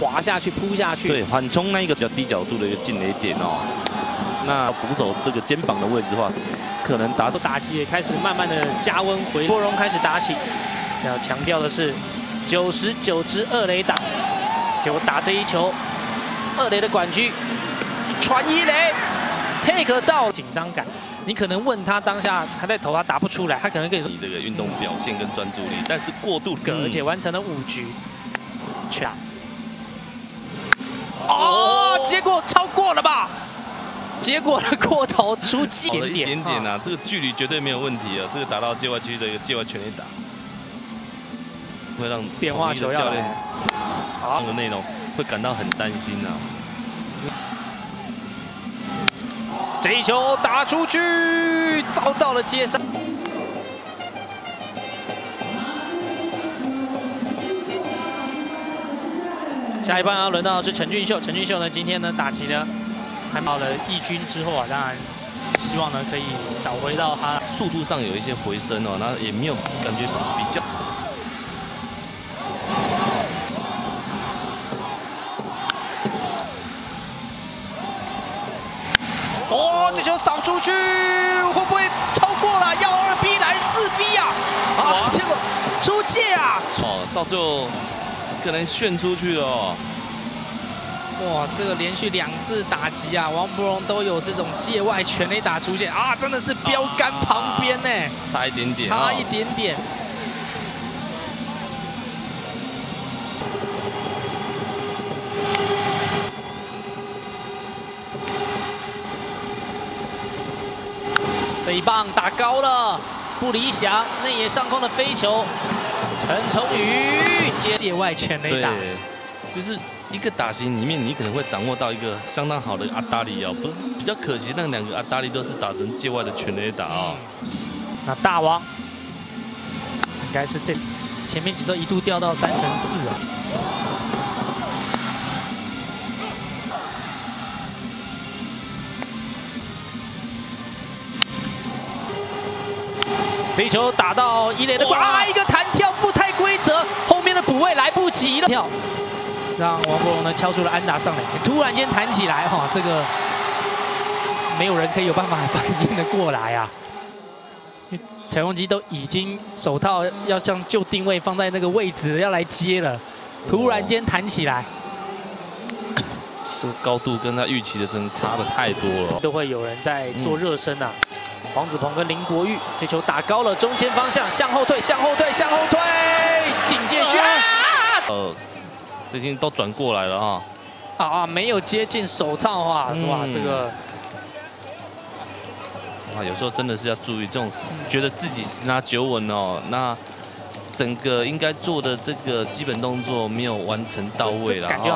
滑下去、扑下去。 对，缓冲那一个比较低角度的一个进垒点哦。那捕手这个肩膀的位置的话，可能打击也开始慢慢的加温回，郭荣开始打起。要强调的是，99支二垒打，结果打这一球，二垒的管居传一垒 ，take 到紧张感。你可能问他当下他在投，他打不出来，他可能跟你说你这个运动表现跟专注力，但是过度而且完成了5局，全哦，结果超过了吧？结果的过头出界一点点啊，这个距离绝对没有问题啊，这个打到界外区的一个界外全垒打，会让变化球教练那个内容会感到很担心啊。 这一球打出去，遭到了接杀。下一棒要轮到的是陈俊秀，陈俊秀呢，今天呢打击呢，还到了1军之后啊，当然希望呢可以找回到他速度上有一些回升哦，那也没有感觉比较。 哦，这球扫出去，会不会超过了？要2B 来4B 啊！啊，结果出界啊！ 哦，到最后可能炫出去了哦。 哇，这个连续2次打击啊，王柏融都有这种界外全垒打出现啊，真的是标杆旁边呢， 差一点点， 差一点点。这一棒打高了，不理想，内野上空的飞球，陈崇宇接界外全垒打。 就是一个打型里面，你可能会掌握到一个相当好的阿达里哦，不是比较可惜，那2个阿达里都是打成界外的全垒打哦。 那大王应该是这前面几周一度掉到3成4啊。这一球打到1垒的哇，一个弹跳不太规则，后面的补位来不及了，跳让王柏融呢敲出了安打上垒，突然间弹起来哈，这个没有人可以有办法反应的过来啊。陈荣基都已经手套要这样就定位放在那个位置要来接了，突然间弹起来， 这个高度跟他预期的真的差的太多了， 都会有人在做热身啊。黄子鹏跟林国玉，这球打高了，中间方向向后退，向后退，向后退，警戒区啊！ 这已经都转过来了啊！ 啊，没有接近手套啊！哇，这个哇，有时候真的是要注意这种，觉得自己10拿9稳哦，那整个应该做的这个基本动作没有完成到位了。